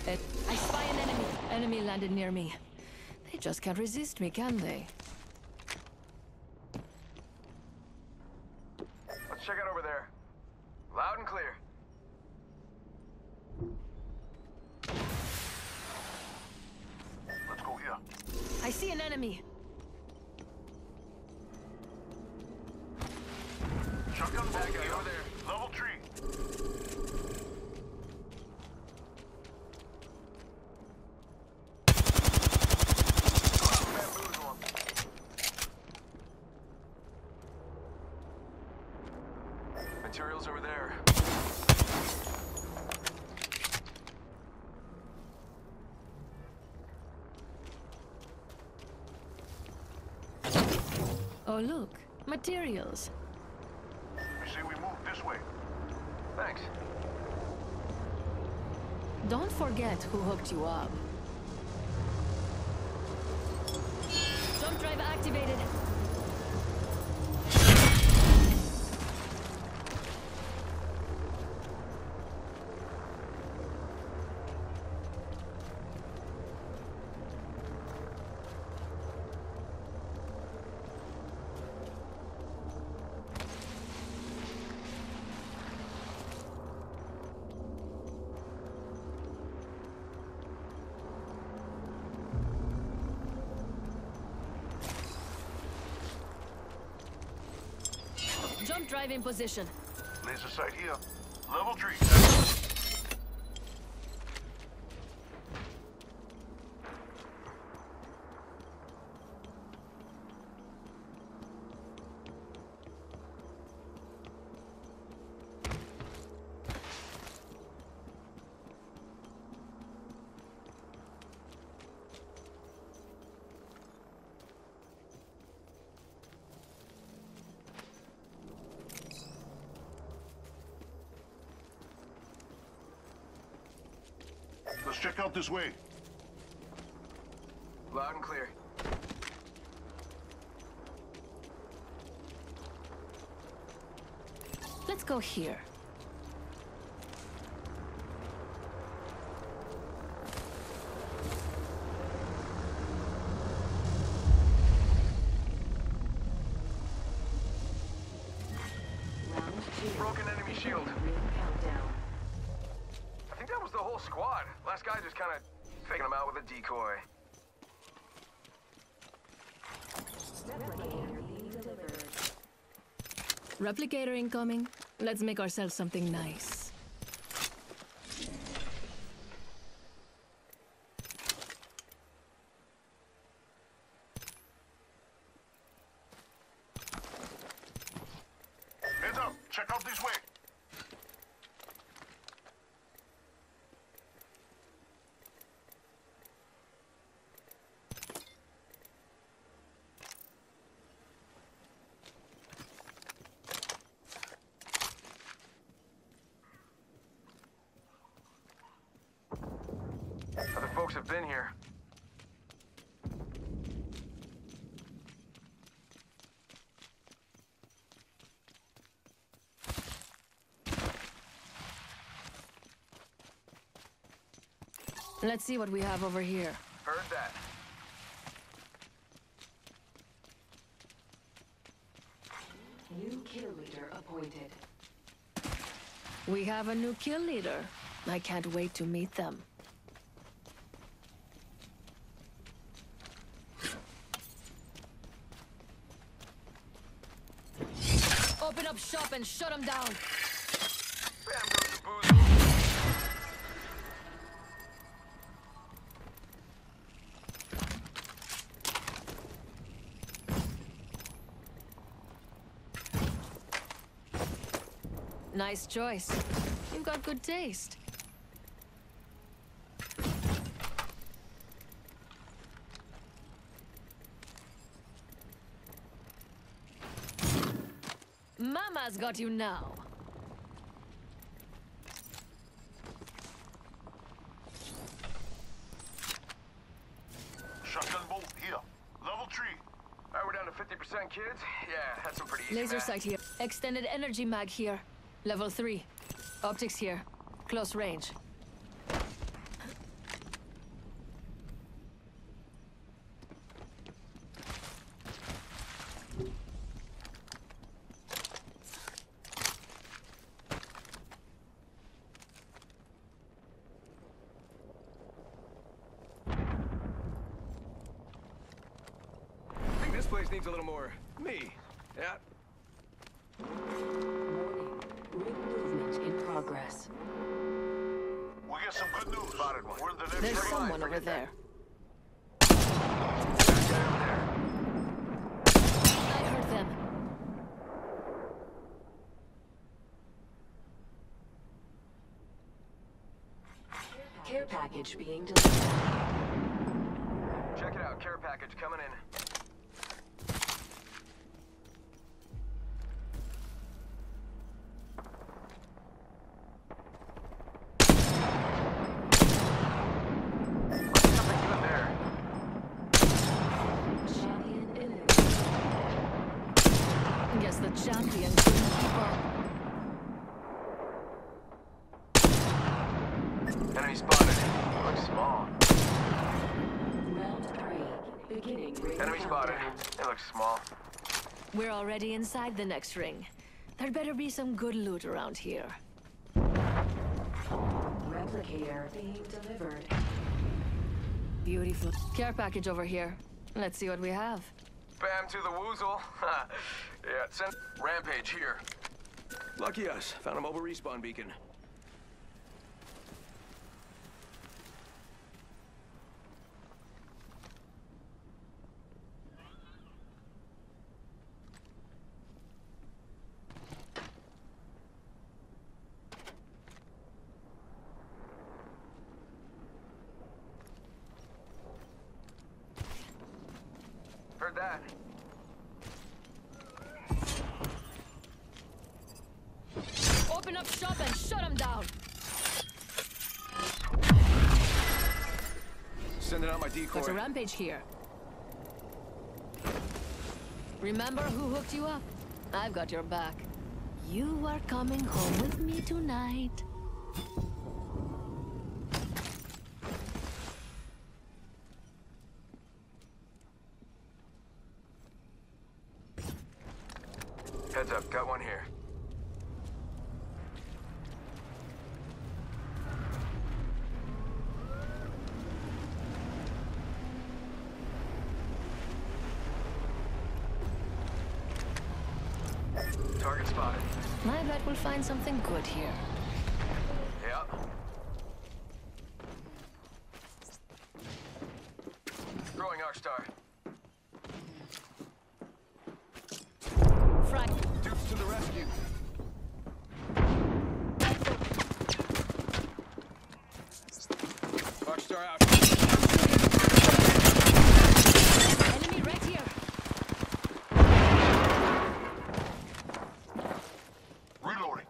I spy an enemy. Enemy landed near me. They just can't resist me, can they? Let's check out over there. Loud and clear. Let's go here. I see an enemy. Shotgun bolt here. Over there. Level 3. Materials over there. Oh, look. Materials. I say we move this way. Thanks. Don't forget who hooked you up. Jump drive activated. Jump drive in position. Laser sight here. Level 3. Let's check out this way. Loud and clear. Let's go here. Broken enemy shield. I think that was the whole squad. Last guy just kind of faking them out with a decoy. Replicator incoming. Let's make ourselves something nice. Heads up! Check out this way! Other folks have been here. Let's see what we have over here. Heard that. New kill leader appointed. We have a new kill leader. I can't wait to meet them. Open up shop and shut them down. Bam goes the booze. Nice choice. You've got good taste. Mama's got you now. Shotgun bolt here. Level 3. Alright, we're down to 50% kids. Yeah, that's some pretty easy Laser math. sight here. Extended energy mag here. Level 3. Optics here. Close range. place needs a little more me. Yeah. Warning. Ring movement in progress. We get some good news. Spotted one. We're in the next There's ring. someone over there. I heard them. Care package being delivered. Check it out. Care package coming in. Something good there. Champion eliminated. Guess the champion couldn't keep up. Enemy spotted. Looks small. Round 3. Beginning ring Enemy spotted. countdown. It looks small. We're already inside the next ring. There'd better be some good loot around here. Replicator being delivered. Beautiful. Care package over here. Let's see what we have. Bam to the woozle. Yeah, send Rampage here. Lucky us. Found a mobile respawn beacon. Heard that. Open up shop and shut them down. Sending out my decoy. Got a rampage here. Remember who hooked you up? I've got your back. You are coming home with me tonight. Heads up, got one here. Target spotted. I bet we'll find something good here. Yeah. Throwing Arcstar. Frag. Dupes to the rescue. Arcstar out. Enemy right here. Reloading.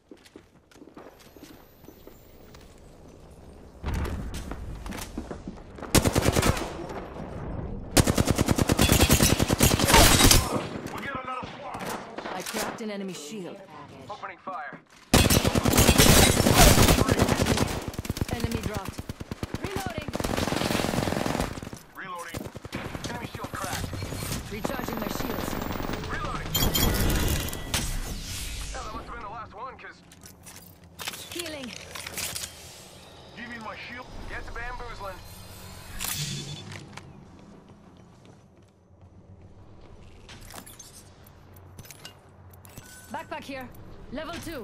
We get another squad. I cracked an enemy shield. Package. Opening fire. Enemy dropped. Reloading. Reloading. Enemy shield cracked. Recharging my shields. Reloading. Hell, that must have been the last one, cause Healing. give me my shield. Get to bamboozling. Backpack here. Level 2.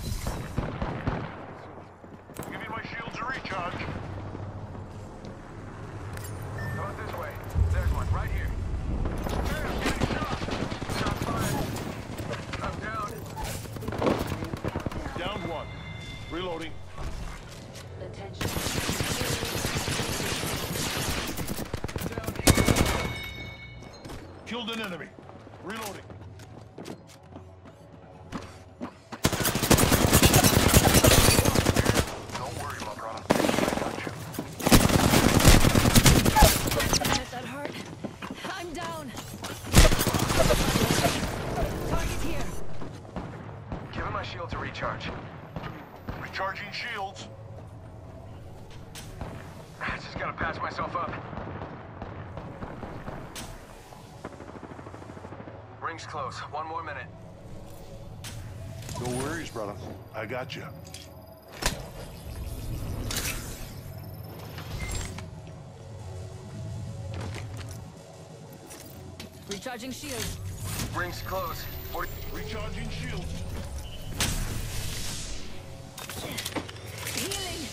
Give me my shields to recharge. How about this way? There's one, right here. Damn, getting shot. Shot fired. I'm down. Down one. Reloading. Attention. Down. Killed an enemy. Reloading. Don't worry, my brother. I got you. Damn it, that hurt. I'm down. Target here. Give him my shield to recharge. Recharging shields. I just gotta patch myself up. Ring's close. One more minute. No worries, brother. I got you. Recharging shields. Rings close. 40. Recharging shield. Healing.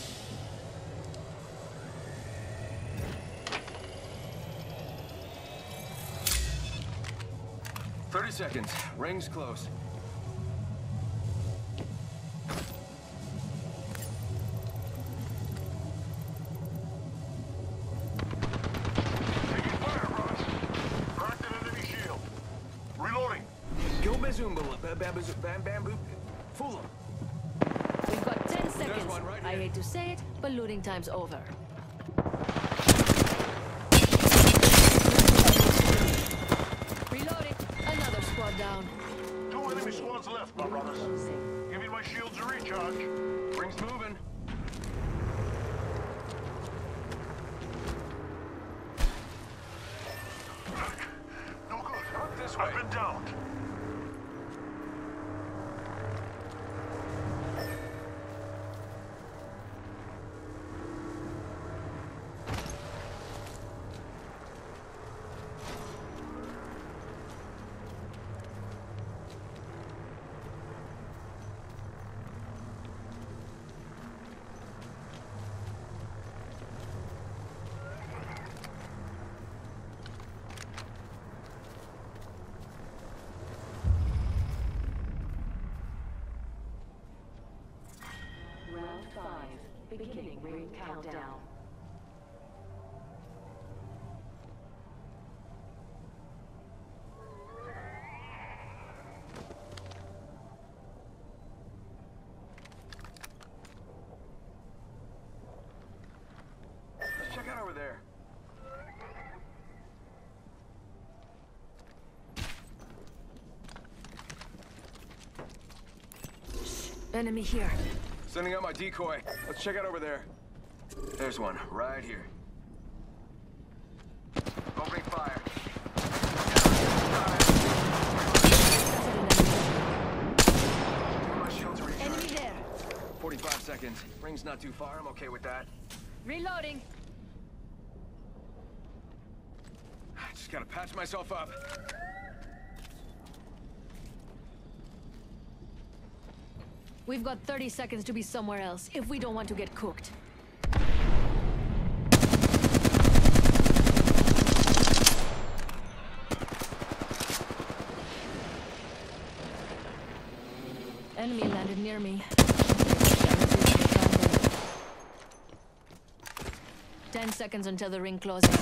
"30 seconds. Rings close." Taking fire, Ross. Cracked an enemy shield. Reloading. Go Bazoomba, bamboo. Fool him. We've got 10 seconds. one right I here. hate to say it, but looting time's over. Reloading. Another squad down. 2 enemy squads left, my brothers. Giving my shields a recharge. Rings moving. No good. Up this way. I've been downed. Round 5. Beginning ring countdown. Let's check out over there. Enemy here. Sending out my decoy. Let's check out over there. There's one, right here. Opening fire. My shields are Enemy recharged. there. 45 seconds. Ring's not too far. I'm okay with that. Reloading. Just gotta patch myself up. We've got 30 seconds to be somewhere else if we don't want to get cooked. Enemy landed near me. 10 seconds until the ring closes.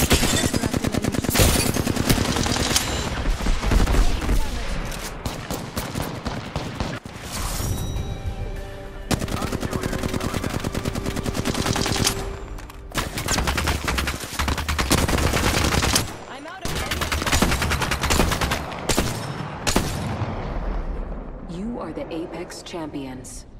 I'm out of You are the Apex Champions.